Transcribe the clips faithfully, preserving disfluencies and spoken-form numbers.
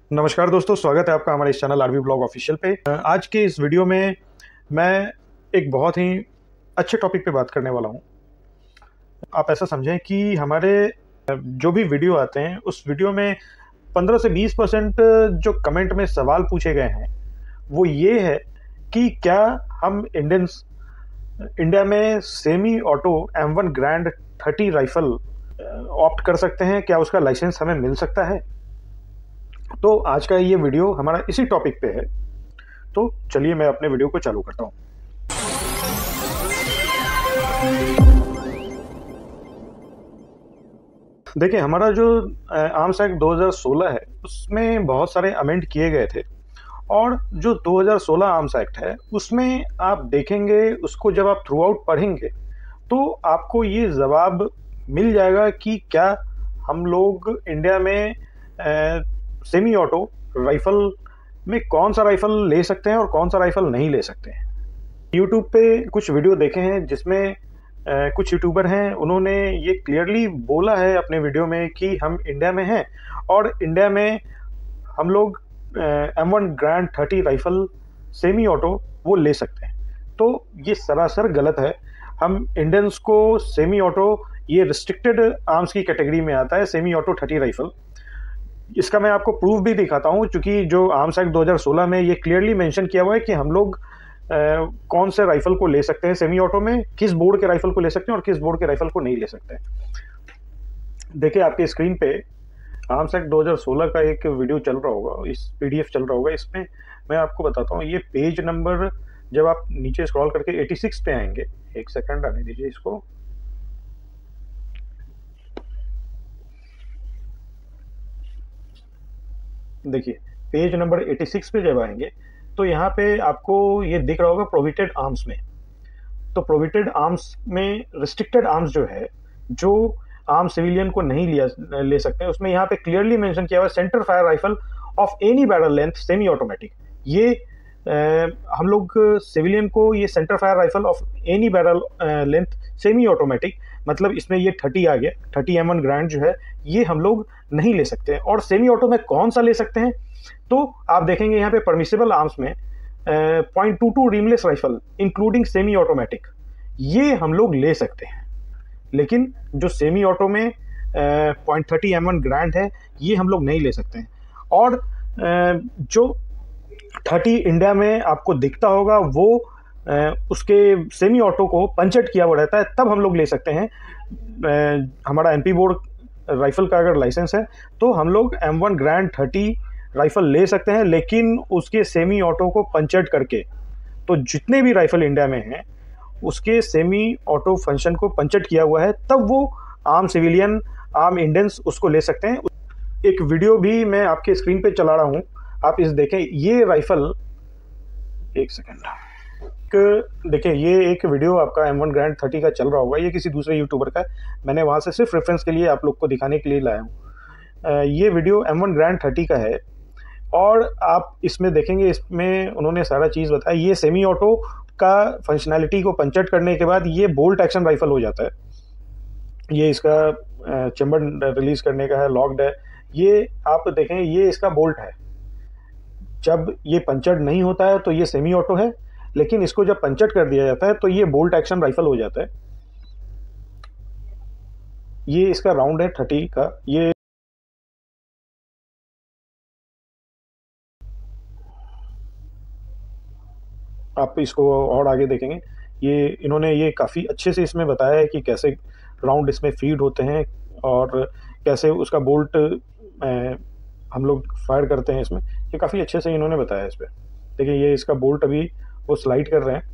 नमस्कार दोस्तों, स्वागत है आपका हमारे इस चैनल आरवी ब्लॉग ऑफिशियल पे। आज के इस वीडियो में मैं एक बहुत ही अच्छे टॉपिक पे बात करने वाला हूँ। आप ऐसा समझें कि हमारे जो भी वीडियो आते हैं उस वीडियो में पंद्रह से बीस परसेंट जो कमेंट में सवाल पूछे गए हैं वो ये है कि क्या हम इंडियंस इंडिया में semi auto M one Garand thirty rifle opt कर सकते हैं, क्या उसका लाइसेंस हमें मिल सकता है। तो आज का ये वीडियो हमारा इसी टॉपिक पे है। तो चलिए मैं अपने वीडियो को चालू करता हूँ। देखिए, हमारा जो आर्म्स एक्ट दो हज़ार सोलह है उसमें बहुत सारे अमेंड किए गए थे और जो दो हज़ार सोलह आर्म्स एक्ट है उसमें आप देखेंगे, उसको जब आप थ्रू आउट पढ़ेंगे तो आपको ये जवाब मिल जाएगा कि क्या हम लोग इंडिया में सेमी ऑटो राइफल में कौन सा राइफल ले सकते हैं और कौन सा राइफल नहीं ले सकते हैं। यूट्यूब पे कुछ वीडियो देखे हैं जिसमें कुछ यूट्यूबर हैं, उन्होंने ये क्लियरली बोला है अपने वीडियो में कि हम इंडिया में हैं और इंडिया में हम लोग M one Garand thirty rifle semi auto वो ले सकते हैं। तो ये सरासर गलत है। हम इंडियंस को सेमी ऑटो, ये रिस्ट्रिक्टेड आर्म्स की कैटेगरी में आता है सेमी ऑटो थर्टी राइफल। इसका मैं आपको प्रूफ भी दिखाता हूँ, क्योंकि जो आर्म्स एक्ट दो हज़ार सोलह में ये क्लियरली मेंशन किया हुआ है कि हम लोग आ, कौन से राइफल को ले सकते हैं सेमी ऑटो में, किस बोर्ड के राइफल को ले सकते हैं और किस बोर्ड के राइफल को नहीं ले सकते हैं। देखिए आपके स्क्रीन पे आर्म्स एक्ट दो हज़ार सोलह का एक वीडियो चल रहा होगा, इस पीडीएफ चल रहा होगा। इसमें मैं आपको बताता हूँ, ये पेज नंबर जब आप नीचे स्क्रॉल करके छियासी पे आएंगे, एक सेकंड आने दीजिए इसको। देखिए पेज नंबर छियासी पे जब आएंगे तो यहाँ पे आपको ये दिख रहा होगा प्रोहिबिटेड आर्म्स में। तो प्रोहिबिटेड आर्म्स में रिस्ट्रिक्टेड आर्म्स जो है, जो आर्म सिविलियन को नहीं लिया ले सकते हैं, उसमें यहाँ पे क्लियरली मेंशन किया हुआ है centre fire rifle of any barrel length semi automatic. ये आ, हम लोग सिविलियन को ये centre fire rifle of any barrel length semi automatic, मतलब इसमें ये तीस आ गया, तीस एम वन ग्रैंड जो है ये हम लोग नहीं ले सकते हैं। और सेमी ऑटो में कौन सा ले सकते हैं, तो आप देखेंगे यहाँ पे परमिसेबल आर्म्स में point two two rimless rifle including semi automatic ये हम लोग ले सकते हैं। लेकिन जो सेमी ऑटो में point thirty M one Garand है ये हम लोग नहीं ले सकते हैं। और uh, जो थर्टी इंडिया में आपको दिखता होगा वो uh, उसके सेमी ऑटो को पंचर्ड किया हुआ रहता है, तब हम लोग ले सकते हैं। uh, हमारा एमपी बोर्ड राइफल का अगर लाइसेंस है तो हम लोग M one Garand thirty rifle ले सकते हैं, लेकिन उसके सेमी ऑटो को पंचर्ड करके। तो जितने भी राइफल इंडिया में हैं उसके सेमी ऑटो फंक्शन को पंचर्ड किया हुआ है, तब वो आम सिविलियन, आम इंडियंस उसको ले सकते हैं। एक वीडियो भी मैं आपके स्क्रीन पे चला रहा हूँ, आप इस देखें। ये राइफल, एक सेकेंड देखिए, ये एक वीडियो आपका एम वन ग्रैंड थर्टी का चल रहा होगा, ये किसी दूसरे यूट्यूबर का है, मैंने वहाँ से सिर्फ रेफरेंस के लिए आप लोग को दिखाने के लिए लाया हूँ। ये video M one Garand thirty का है और आप इसमें देखेंगे, इसमें उन्होंने सारा चीज़ बताया। ये सेमी ऑटो का फंक्शनैलिटी को पंचर्ड करने के बाद ये बोल्ट एक्शन राइफल हो जाता है। ये इसका चैम्बर रिलीज करने का है, लॉक्ड है। ये आप देखें, ये इसका बोल्ट है। जब ये पंचर्ड नहीं होता है तो ये सेमी ऑटो है, लेकिन इसको जब पंचर्ड कर दिया जाता है तो ये बोल्ट एक्शन राइफल हो जाता है। ये इसका राउंड है थर्टी का। ये आप इसको और आगे देखेंगे, ये इन्होंने ये काफ़ी अच्छे से इसमें बताया है कि कैसे राउंड इसमें फीड होते हैं और कैसे उसका बोल्ट हम लोग फायर करते हैं इसमें। ये काफ़ी अच्छे से इन्होंने बताया इस पर। देखिए ये इसका बोल्ट अभी वो स्लाइड कर रहे हैं।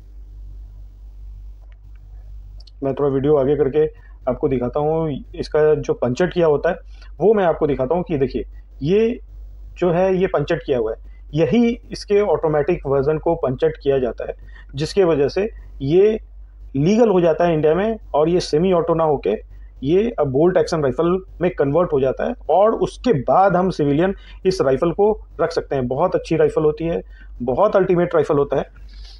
मैं थोड़ा वीडियो आगे करके आपको दिखाता हूँ। इसका जो पंचर्ड किया होता है वो मैं आपको दिखाता हूँ कि देखिए ये जो है ये पंचर्ड किया हुआ है, यही इसके ऑटोमेटिक वर्जन को पंचर्ड किया जाता है, जिसके वजह से ये लीगल हो जाता है इंडिया में और ये सेमी ऑटो ना होके ये अब बोल्ट एक्शन राइफल में कन्वर्ट हो जाता है। और उसके बाद हम सिविलियन इस राइफल को रख सकते हैं। बहुत अच्छी राइफल होती है, बहुत अल्टीमेट राइफल होता है,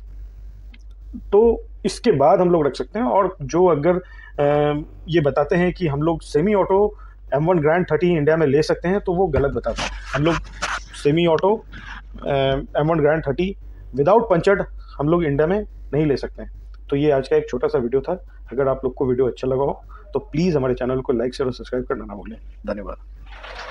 तो इसके बाद हम लोग रख सकते हैं। और जो अगर ये बताते हैं कि हम लोग semi auto M one Garand thirty India में ले सकते हैं तो वो गलत बताता है। हम लोग semi auto M one Garand thirty without punctured हम लोग इंडिया में नहीं ले सकते हैं। तो ये आज का एक छोटा सा वीडियो था। अगर आप लोग को वीडियो अच्छा लगा हो तो प्लीज़ हमारे चैनल को लाइक शेयर और सब्सक्राइब करना ना भूलें। धन्यवाद।